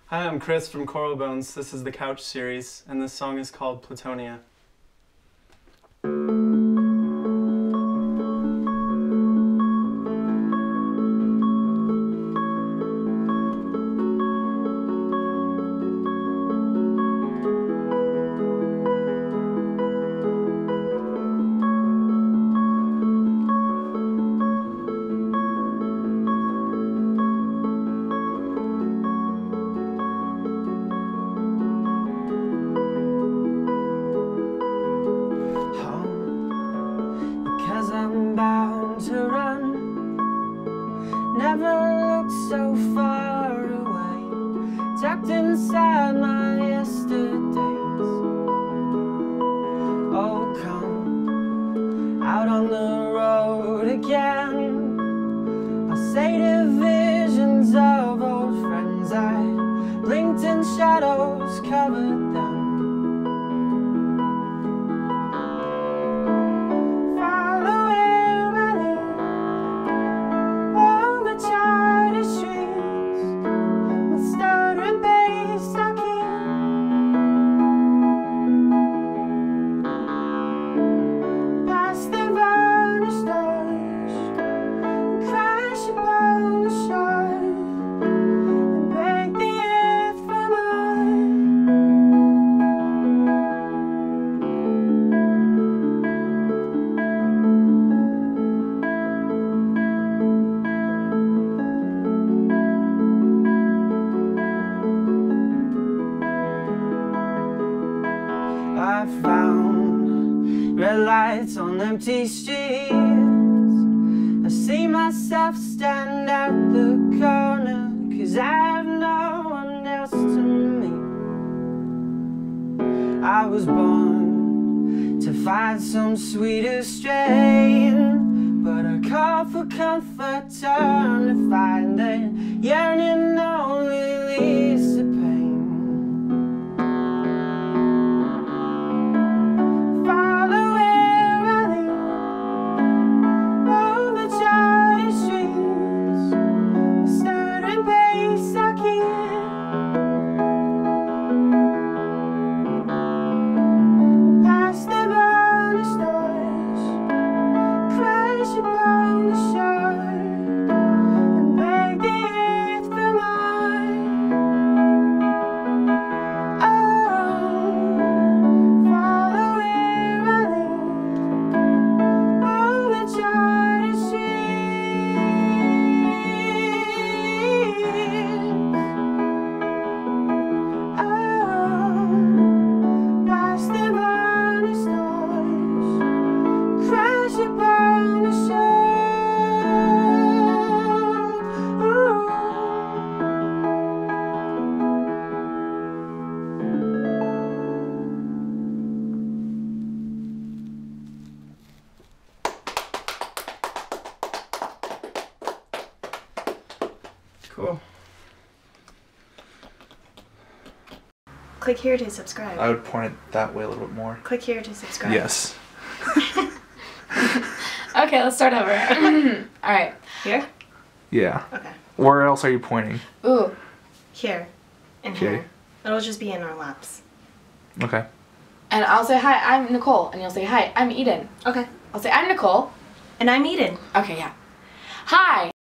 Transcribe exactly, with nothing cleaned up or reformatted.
Hi, I'm Chris from Coral Bones. This is the Couch series, and this song is called Platonia. I'm bound to run. Never looked so far away, tucked inside my yesterdays. Oh, come out on the road again. I'll say to visions of old friends, I blinked and shadows covered them. I found red lights on empty streets. I see myself stand at the corner, 'cause I have no one else to meet. I was born to find some sweeter strain, but I call for comfort, turn to find that yearning only leads to pain. Cool. Click here to subscribe. I would point it that way a little bit more. Click here to subscribe. Yes. Okay, let's start over. Alright. Here? Yeah. Okay. Where else are you pointing? Ooh. Here. And Okay. here. It'll just be in our laps. Okay. And I'll say, hi, I'm Nicole. And you'll say, hi, I'm Eden. Okay. I'll say, I'm Nicole. And I'm Eden. Okay, yeah. Hi.